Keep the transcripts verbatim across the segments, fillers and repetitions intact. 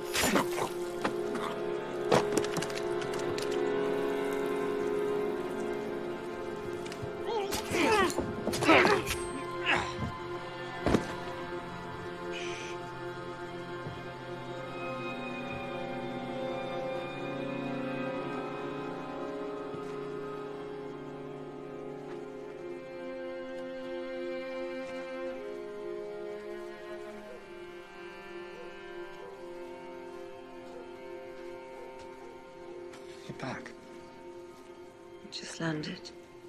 You're back. Just landed.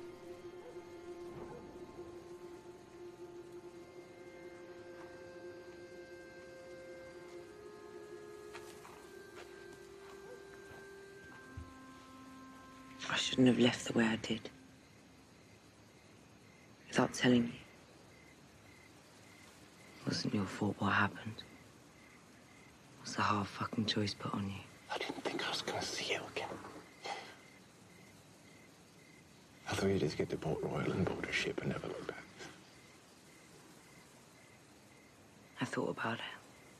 I shouldn't have left the way I did. Without telling you. It wasn't your fault what happened. It was a hard fucking choice put on you. I didn't think I was gonna see you again. I thought you'd just get to Port Royal and board a ship and never look back. I thought about it.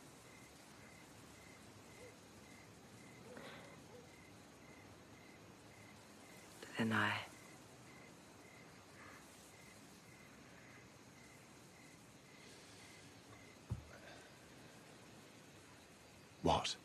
But then I... What?